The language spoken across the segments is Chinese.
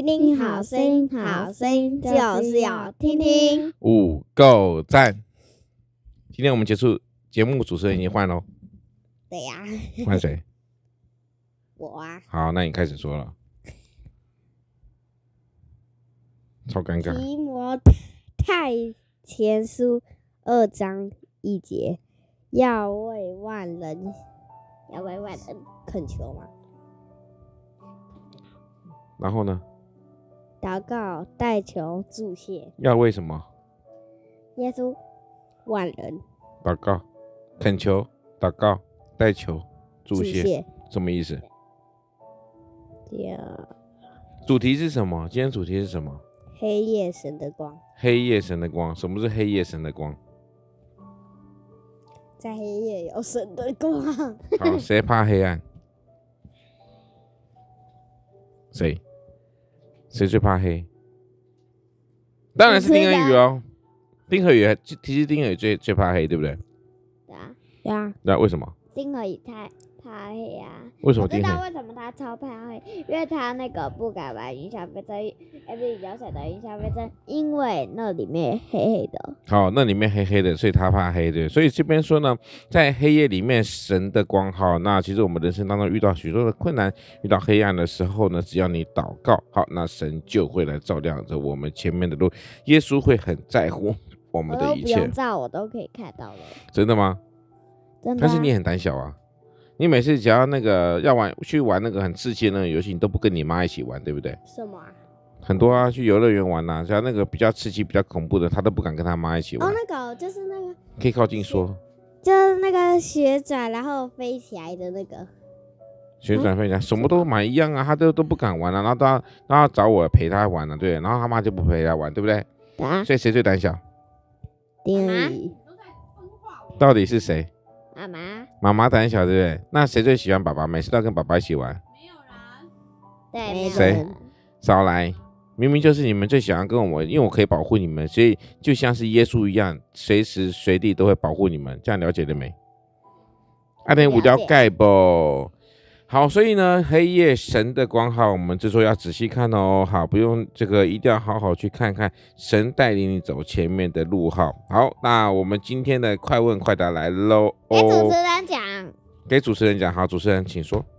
听听好声音，好声音就是要听听。 5够赞！今天我们结束节目，主持人已经换喽。 对呀、 换谁？ 我啊。 好，那你开始说了。超尴尬。 提摩太前书2章1节，要为万人恳求嘛。 然后呢？ 祷告、代求、祝谢。 要为什么？ 耶稣，万人。 祷告、恳求、祷告、代求、祝谢，什么意思？主题是什么？今天主题是什么？ 黑夜神的光。 黑夜神的光。什么是黑夜神的光？ 在黑夜有神的光。 好，谁怕黑暗？谁最怕黑？当然是丁恩宇哦。丁和宇其实丁和宇最怕黑，对不对？ 对啊。 那为什么？ 丁和宇太怕黑啊！ 为什么丁和宇？ 我知道为什么他超怕黑，因为他那个不敢玩云霄飞车，FB 比较小的云霄飞车，因为那里面黑黑的。 好，那里面黑黑的，所以他怕黑的。所以这边说呢，在黑夜里面，神的光。好，那其实我们人生当中遇到许多的困难，遇到黑暗的时候呢，只要你祷告，好，那神就会来照亮着我们前面的路。耶稣会很在乎我们的一切。 不用照，我都可以看到了。 真的吗？ 真的。 但是你很胆小啊。你每次只要那个要去玩那个很刺激的那个游戏，你都不跟你妈一起玩，对不对？ 什么啊？ 很多啊，去游乐园玩啊，只要那个比较刺激、比较恐怖的，他都不敢跟他妈一起玩。 哦，那个就是那个， 可以靠近说， 就是那个旋转然后飞起来的那个。 旋转飞起来，什么都买一样啊，他都不敢玩啊，然后都要找我陪他玩了，对，然后他妈就不陪他玩，对不对？ 啊。 所以谁最胆小？ 丁恩宇。 到底是谁？ 妈妈。 妈妈胆小，对不对？那谁最喜欢爸爸？每次都要跟爸爸一起玩？ 没有人。对， 谁？少来！明明就是你们最喜欢跟我，因为我可以保护你们，所以就像是耶稣一样，随时随地都会保护你们。这样了解了没？阿天五条盖不？好，所以呢，黑夜神的光号，我们这时候要仔细看哦。好，不用这个，一定要好好去看看神带领你走前面的路号。好，那我们今天的快问快答来喽。 给主持人讲。 给主持人讲。好，主持人请说。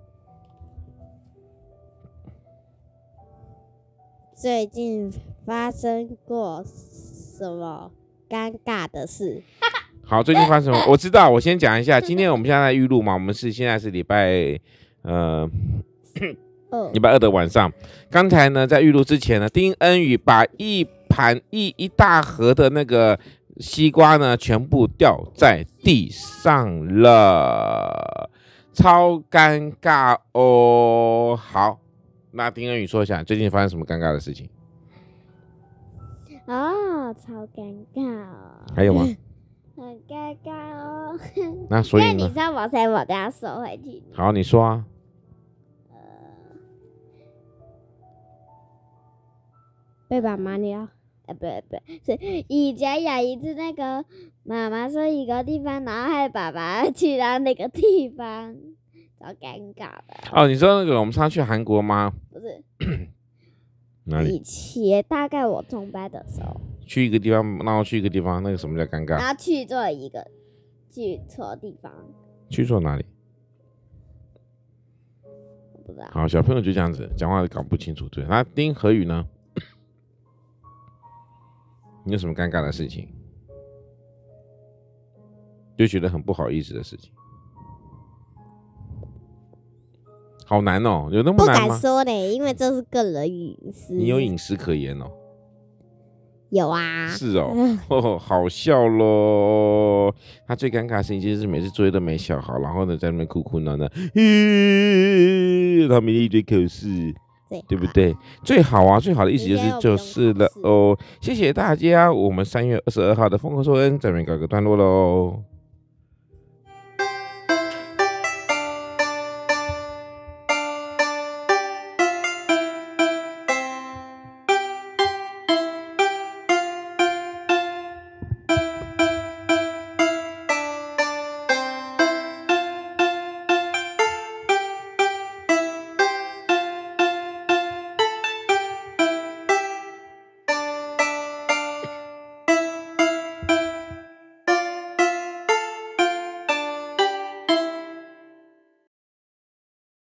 最近发生过什么尴尬的事？ 好，最近发生什么？我知道，我先讲一下。今天我们现在在预录嘛，我们现在是礼拜2的晚上。刚才呢，在预录之前呢，丁恩宇把一大盒的那个西瓜呢，全部掉在地上了，超尴尬哦。好，那丁恩宇说一下，最近发生什么尴尬的事情？ 哦，超尴尬哦。 还有吗？ 很尴尬哦。 那所以呢？ 因为你说我才我都要收回去。 好，你说啊。 被爸妈撩，不是以前有一次那个妈妈说一个地方，然后害爸爸去到那个地方，超尴尬的。 哦，你说那个我们上次去韩国吗？ 不是。 哪里？ 以前大概我中班的时候。 去一个地方，然后去一个地方，那个什么叫尴尬？ 然后去错地方。 去错哪里？ 我不知道。 好，小朋友就这样子，讲话搞不清楚。对，那丁和宇呢？你有什么尴尬的事情？就觉得很不好意思的事情？好难哦，有那么难吗？ 不敢说呢，因为这是个人隐私。 你有隐私可言哦？ 有啊。 是哦，好笑咯。他最尴尬的事情就是每次作业都没写好，然后呢在那边哭哭闹闹，他们一堆口试，对不对？最好啊，最好的意思就是了哦。谢谢大家，我们3月22号的丰禾硕恩这边告个段落喽。